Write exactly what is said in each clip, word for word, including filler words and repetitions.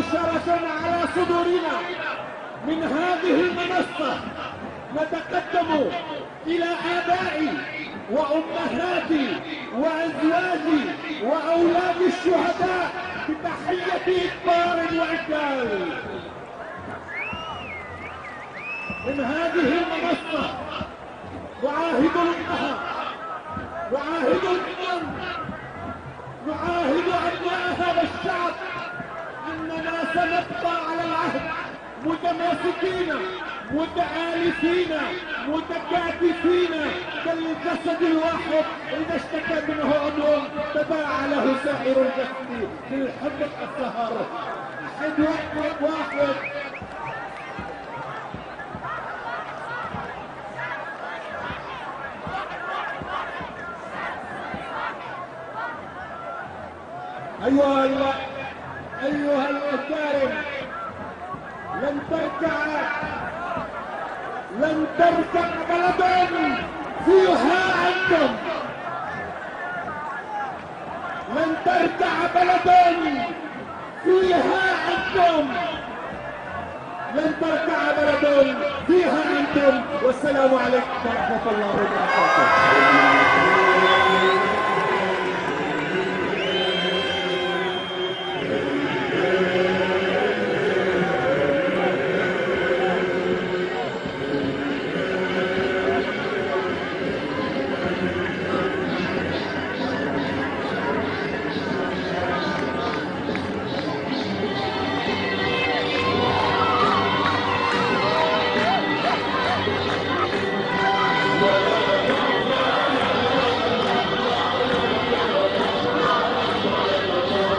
مباشرة على صدورنا من هذه المنصة نتقدم إلى آبائي وأمهاتي وأزواجي وأولاد الشهداء بتحية إكبار وإجلال. من هذه المنصة نعاهد الأمة، نعاهد الأمم، نعاهد أبناء هذا الشعب أننا سنبقى على العهد متماسكين متآلفين متكاتفين كالجسد الواحد، إذا اشتكى منه عضو تباع له سائر الجسد بالحب السهر. أحد واحد واحد أيها ال... أيها الأكارم، لن تركع لن تركع بلد فيها أنتم، لن تركع بلد فيها أنتم، لن تركع بلد فيها أنتم. والسلام عليكم ورحمة الله وبركاته.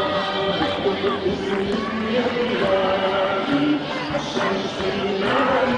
الشمس